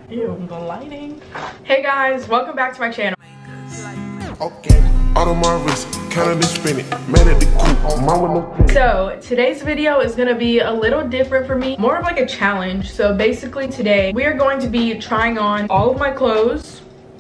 Ew, the lighting. Hey guys, welcome back to my channel. Okay, out of my wrist, counted and spin it, made it the coupe, mine with no pin. So today's video is gonna be a little different for me, more of like a challenge. So basically today we are going to be trying on all of my clothes,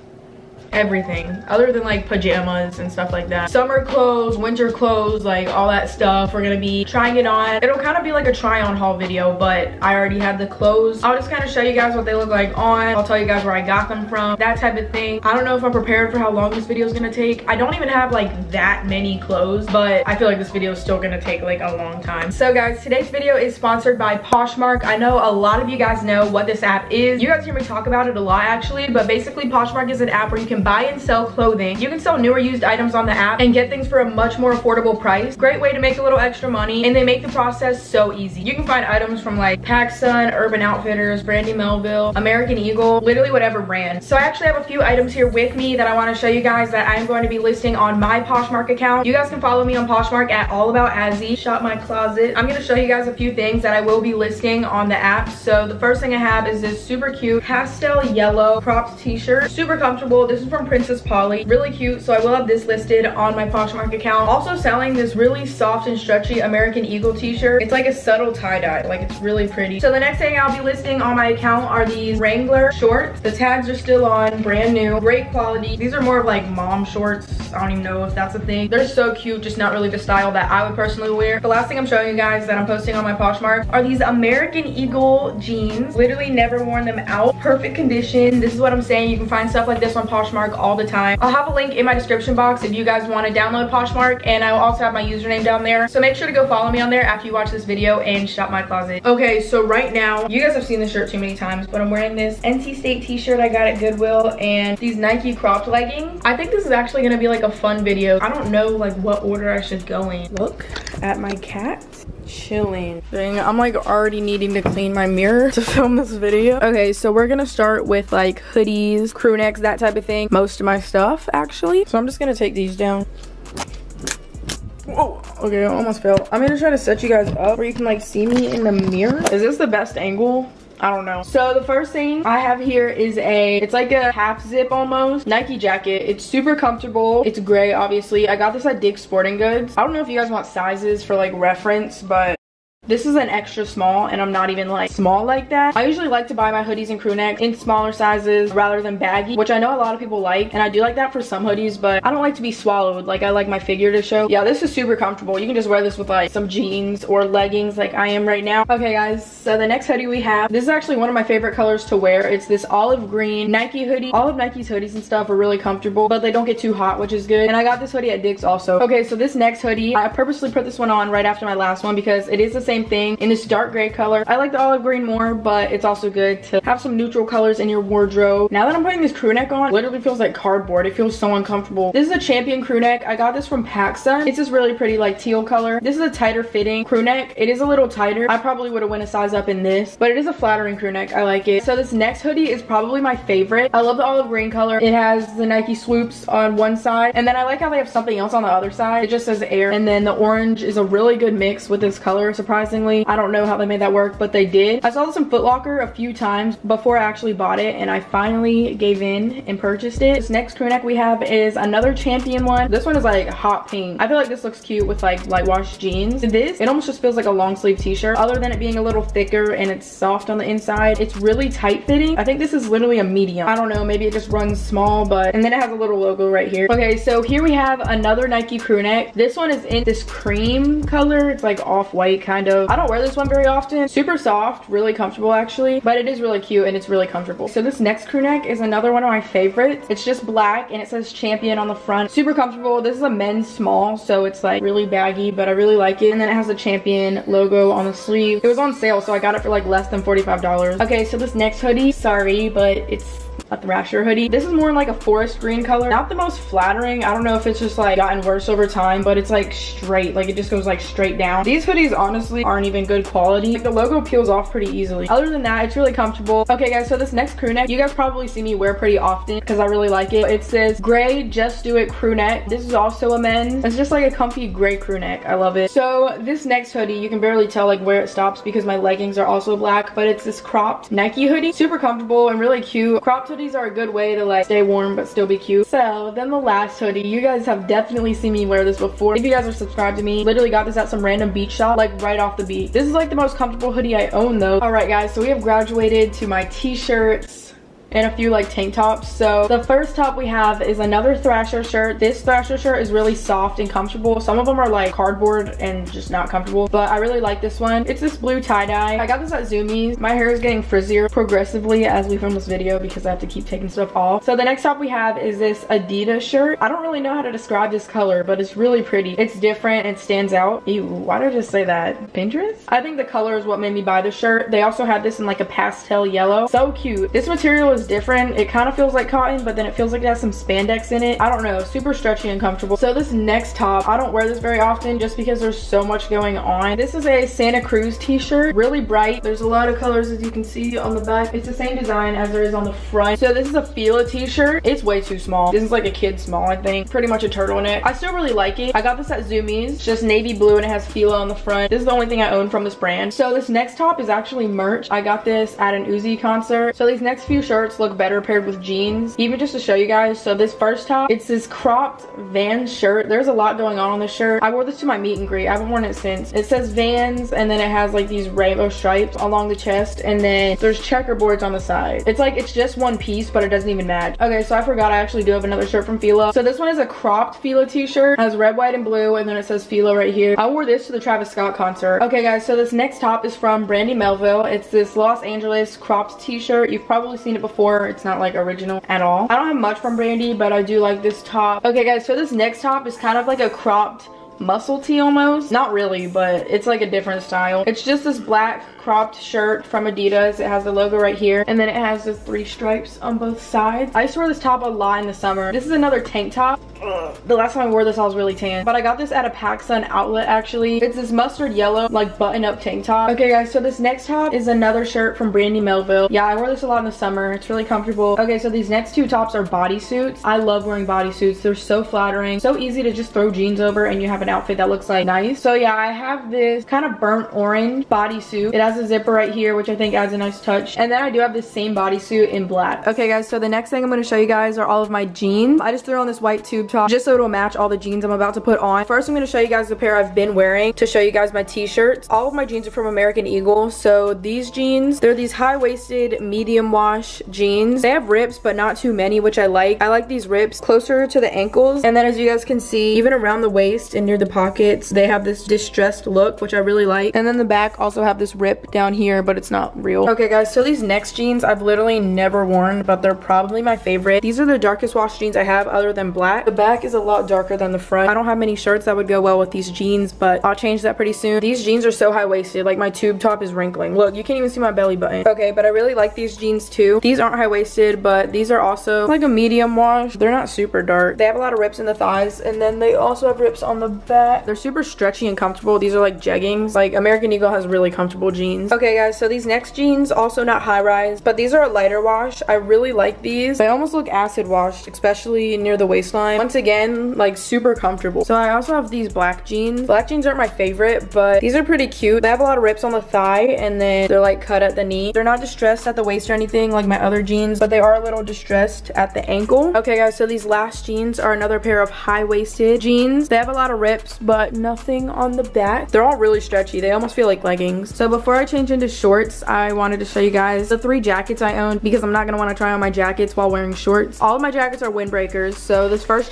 everything other than like pajamas and stuff like that, summer clothes, winter clothes, like all that stuff. We're gonna be trying it on. It'll kind of be like a try on haul video, but I already have the clothes. I'll just kind of show you guys what they look like on. I'll tell you guys where I got them from, that type of thing. I don't know if I'm prepared for how long this video is gonna take. I don't even have like that many clothes, but I feel like this video is still gonna take like a long time. So guys, today's video is sponsored by Poshmark. I know a lot of you guys know what this app is. You guys hear me talk about it a lot actually, but basically Poshmark is an app where you can buy and sell clothing. You can sell new or used items on the app and get things for a much more affordable price. Great way to make a little extra money, and they make the process so easy. You can find items from like PacSun, Urban Outfitters, Brandy Melville, American Eagle, literally whatever brand. So I actually have a few items here with me that I want to show you guys that I am going to be listing on my Poshmark account. You guys can follow me on Poshmark at allaboutazzy. Shop my closet. I'm going to show you guys a few things that I will be listing on the app. So the first thing I have is this super cute pastel yellow cropped t-shirt. Super comfortable. This is from Princess Polly. Really cute. So I will have this listed on my Poshmark account. Also selling this really soft and stretchy American Eagle t-shirt. It's like a subtle tie-dye. Like, it's really pretty. So the next thing I'll be listing on my account are these Wrangler shorts. The tags are still on, brand new, great quality. These are more of like mom shorts. I don't even know if that's a thing. They're so cute, just not really the style that I would personally wear. The last thing I'm showing you guys that I'm posting on my Poshmark are these American Eagle jeans. Literally never worn them out. Perfect condition. This is what I'm saying. You can find stuff like this on Poshmark all the time. I'll have a link in my description box if you guys want to download Poshmark, and I will also have my username down there. So make sure to go follow me on there after you watch this video and shop my closet. Okay, so right now, you guys have seen this shirt too many times, but I'm wearing this NC State t-shirt I got at Goodwill and these Nike cropped leggings. I think this is actually going to be like a fun video. I don't know like what order I should go in. Look at my cat chilling. Dang, I'm like already needing to clean my mirror to film this video. Okay, so we're gonna start with like hoodies, crew necks, that type of thing. Most of my stuff actually. So I'm just gonna take these down. Whoa, okay, I almost fell. I'm gonna try to set you guys up where you can like see me in the mirror. Is this the best angle? I don't know. So the first thing I have here is it's like a half zip almost Nike jacket. It's super comfortable. It's gray, obviously. I got this at Dick's Sporting Goods. I don't know if you guys want sizes for like reference, but this is an extra small, and I'm not even like small like that. I usually like to buy my hoodies and crew necks in smaller sizes rather than baggy, which I know a lot of people like, and I do like that for some hoodies, but I don't like to be swallowed. Like, I like my figure to show. Yeah, this is super comfortable. You can just wear this with like some jeans or leggings like I am right now. Okay guys, so the next hoodie we have, this is actually one of my favorite colors to wear. It's this olive green Nike hoodie. All of Nike's hoodies and stuff are really comfortable, but they don't get too hot, which is good. And I got this hoodie at Dick's also. Okay, so this next hoodie, I purposely put this one on right after my last one because it is the same thing in this dark gray color. I like the olive green more, but it's also good to have some neutral colors in your wardrobe. Now that I'm putting this crew neck on, it literally feels like cardboard. It feels so uncomfortable. This is a Champion crew neck. I got this from PacSun. It's this really pretty like teal color. This is a tighter fitting crew neck. It is a little tighter. I probably would have went a size up in this, but it is a flattering crew neck. I like it. So this next hoodie is probably my favorite. I love the olive green color. It has the Nike swoops on one side, and then I like how they have something else on the other side. It just says Air, and then the orange is a really good mix with this color, surprisingly. I don't know how they made that work, but they did. I saw this in Foot Locker a few times before I actually bought it, and I finally gave in and purchased it. This next crew neck we have is another Champion one. This one is like hot pink. I feel like this looks cute with like light wash jeans. This, it almost just feels like a long sleeve t-shirt. Other than it being a little thicker and it's soft on the inside, it's really tight fitting. I think this is literally a medium. I don't know, maybe it just runs small, but, and then it has a little logo right here. Okay, so here we have another Nike crew neck. This one is in this cream color. It's like off-white kind of. I don't wear this one very often. Super soft, really comfortable actually, but it is really cute and it's really comfortable. So this next crew neck is another one of my favorites. It's just black and it says Champion on the front. Super comfortable. This is a men's small, so it's like really baggy, but I really like it. And then it has the Champion logo on the sleeve. It was on sale, so I got it for like less than $45. Okay, so this next hoodie, sorry, but it's a Thrasher hoodie. This is more like a forest green color. Not the most flattering. I don't know if it's just like gotten worse over time, but it's like straight, like it just goes like straight down. These hoodies honestly aren't even good quality. Like the logo peels off pretty easily. Other than that, it's really comfortable. Okay guys, so this next crew neck, you guys probably see me wear pretty often because I really like it. It says gray Just Do It crew neck. This is also a men's. It's just like a comfy gray crew neck. I love it. So this next hoodie, you can barely tell like where it stops because my leggings are also black, but it's this cropped Nike hoodie. Super comfortable and really cute. Cropped hoodies are a good way to like stay warm but still be cute. So then the last hoodie, you guys have definitely seen me wear this before. If you guys are subscribed to me, literally got this at some random beach shop, like right off the beach. This is like the most comfortable hoodie I own though. All right guys, so we have graduated to my t-shirts and a few like tank tops. So the first top we have is another Thrasher shirt. This Thrasher shirt is really soft and comfortable. Some of them are like cardboard and just not comfortable, but I really like this one. It's this blue tie-dye. I got this at Zumiez. My hair is getting frizzier progressively as we film this video because I have to keep taking stuff off. So the next top we have is this Adidas shirt. I don't really know how to describe this color, but it's really pretty. It's different. It stands out. Ew, why did I just say that? Pinterest? I think the color is what made me buy the shirt. They also had this in like a pastel yellow. So cute. This material is different. It kind of feels like cotton, but then it feels like it has some spandex in it. I don't know, super stretchy and comfortable. So this next top, I don't wear this very often just because there's so much going on. This is a Santa Cruz t-shirt, really bright. There's a lot of colors as you can see on the back. It's the same design as there is on the front. So this is a Fila t-shirt. It's way too small. This is like a kid small, I think. Pretty much a turtleneck. I still really like it. I got this at Zumiez. It's just navy blue and it has Fila on the front. This is the only thing I own from this brand. So this next top is actually merch. I got this at an Uzi concert. So these next few shirts look better paired with jeans, even just to show you guys. So this first top, it's this cropped Vans shirt. There's a lot going on this shirt. I wore this to my meet and greet. I haven't worn it since. It says Vans and then it has like these rainbow stripes along the chest and then there's checkerboards on the side. It's like it's just one piece but it doesn't even match. Okay, so I forgot I actually do have another shirt from Fila. So this one is a cropped Fila t-shirt. It has red, white, and blue and then it says Fila right here. I wore this to the Travis Scott concert. Okay guys, so this next top is from Brandy Melville. It's this Los Angeles cropped t-shirt. You've probably seen it before. It's not like original at all. I don't have much from Brandy, but I do like this top. Okay guys, so this next top is kind of like a cropped muscle tee almost. Not really, but it's like a different style. It's just this black cropped shirt from Adidas. It has the logo right here and then it has the 3 stripes on both sides. I used to wear this top a lot in the summer. This is another tank top. The last time I wore this I was really tan, but I got this at a PacSun outlet actually. It's this mustard yellow like button up tank top. Okay guys, so this next top is another shirt from Brandy Melville. Yeah, I wore this a lot in the summer. It's really comfortable. Okay, so these next 2 tops are bodysuits. I love wearing bodysuits. They're so flattering, so easy to just throw jeans over and you have an outfit that looks like nice. So yeah, I have this kind of burnt orange bodysuit. It has a zipper right here, which I think adds a nice touch. And then I do have this same bodysuit in black. Okay guys, so the next thing I'm going to show you guys are all of my jeans. I just threw on this white tube top just so it'll match all the jeans I'm about to put on. First, I'm going to show you guys the pair I've been wearing to show you guys my t-shirts. All of my jeans are from American Eagle. So these jeans, they're these high-waisted medium wash jeans. They have rips, but not too many, which I like. I like these rips closer to the ankles. And then as you guys can see, even around the waist and near the pockets, they have this distressed look, which I really like. And then the back also have this rip down here, but it's not real. Okay guys, so these next jeans I've literally never worn, but they're probably my favorite. These are the darkest wash jeans I have other than black. The back is a lot darker than the front. I don't have many shirts that would go well with these jeans, but I'll change that pretty soon. These jeans are so high-waisted, like my tube top is wrinkling. Look, you can't even see my belly button. Okay, but I really like these jeans too. These aren't high-waisted, but these are also like a medium wash. They're not super dark. They have a lot of rips in the thighs, and then they also have rips on the back. They're super stretchy and comfortable. These are like jeggings. Like American Eagle has really comfortable jeans. Okay guys, so these next jeans, also not high-rise, but these are a lighter wash. I really like these. They almost look acid washed, especially near the waistline. Once again, like super comfortable. So I also have these black jeans. Black jeans aren't my favorite, but these are pretty cute. They have a lot of rips on the thigh and then they're like cut at the knee. They're not distressed at the waist or anything like my other jeans, but they are a little distressed at the ankle. Okay guys, so these last jeans are another pair of high-waisted jeans. They have a lot of rips, but nothing on the back. They're all really stretchy. They almost feel like leggings. So before I change into shorts, I wanted to show you guys the 3 jackets I own because I'm not gonna want to try on my jackets while wearing shorts. All of my jackets are windbreakers. So this first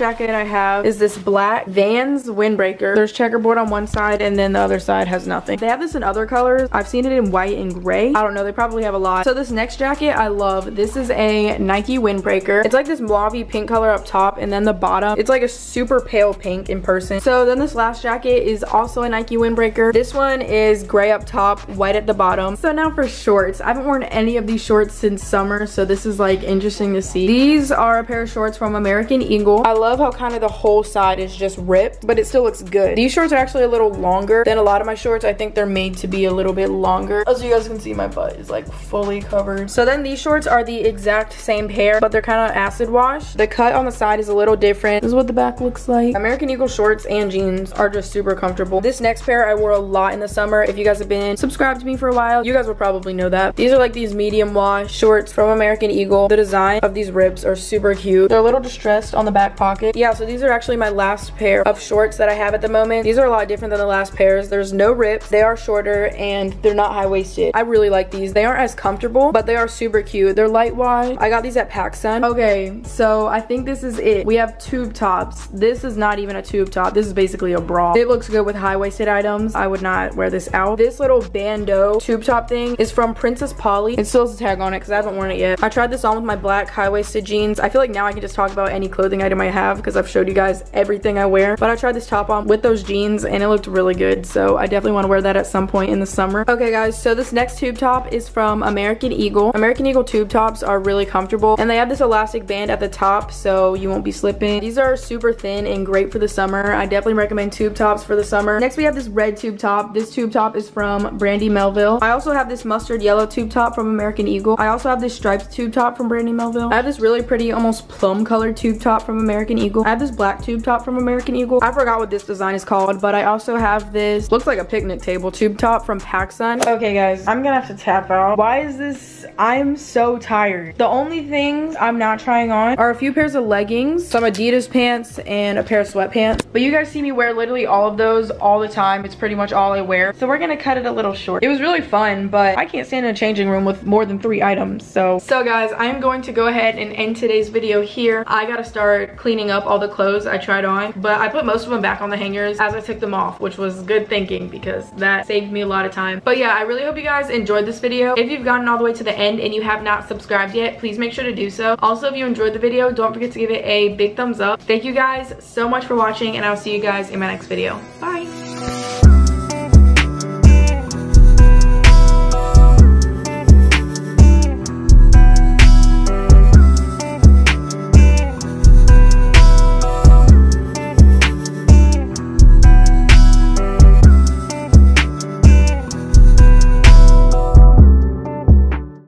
jacket I have is this black Vans windbreaker. There's checkerboard on one side and then the other side has nothing. They have this in other colors. I've seen it in white and gray. I don't know, they probably have a lot. So this next jacket I love. This is a Nike windbreaker. It's like this mauve pink color up top, and then the bottom, it's like a super pale pink in person. So then this last jacket is also a Nike windbreaker. This one is gray up top, white at the bottom. So now for shorts. I haven't worn any of these shorts since summer, so this is like interesting to see. These are a pair of shorts from American Eagle. I love how kind of the whole side is just ripped, but it still looks good. These shorts are actually a little longer than a lot of my shorts. I think they're made to be a little bit longer. As you guys can see, my butt is like fully covered. So then these shorts are the exact same pair, but they're kind of acid wash. The cut on the side is a little different. This is what the back looks like. American Eagle shorts and jeans are just super comfortable. This next pair I wore a lot in the summer. If you guys have been subscribed to me for a while, you guys will probably know that. These are like these medium wash shorts from American Eagle. The design of these rips are super cute. They're a little distressed on the back pocket. Yeah, so these are actually my last pair of shorts that I have at the moment. These are a lot different than the last pairs. There's no rips. They are shorter and they're not high-waisted. I really like these. They aren't as comfortable, but they are super cute. They're light wash. I got these at PacSun. Okay, so I think this is it. We have tube tops. This is not even a tube top. This is basically a bra. It looks good with high-waisted items. I would not wear this out. This little bandeau tube top thing is from Princess Polly. It still has a tag on it because I haven't worn it yet. I tried this on with my black high-waisted jeans. I feel like now I can just talk about any clothing item I have because I've showed you guys everything I wear. But I tried this top on with those jeans and it looked really good. So I definitely want to wear that at some point in the summer. Okay guys, so this next tube top is from American Eagle. American Eagle tube tops are really comfortable and they have this elastic band at the top so you won't be slipping. These are super thin and great for the summer. I definitely recommend tube tops for the summer. Next we have this red tube top. This tube top is from Brandy Melville. I also have this mustard yellow tube top from American Eagle. I also have this striped tube top from Brandy Melville. I have this really pretty almost plum colored tube top from American Eagle. I have this black tube top from American Eagle. I forgot what this design is called, but I also have this, looks like a picnic table tube top from PacSun. Okay guys, I'm gonna have to tap out. Why is this? I'm so tired. The only things I'm not trying on are a few pairs of leggings, some Adidas pants, and a pair of sweatpants. But you guys see me wear literally all of those all the time. It's pretty much all I wear. So we're gonna cut it a little short. It was really fun, but I can't stand in a changing room with more than 3 items. So guys, I'm going to go ahead and end today's video here. I gotta start cleaning up all the clothes I tried on, but I put most of them back on the hangers as I took them off, which was good thinking because that saved me a lot of time. But yeah, I really hope you guys enjoyed this video. If you've gotten all the way to the end and you have not subscribed yet, please make sure to do so. Also, if you enjoyed the video, don't forget to give it a big thumbs up. Thank you guys so much for watching, and I'll see you guys in my next video. Bye.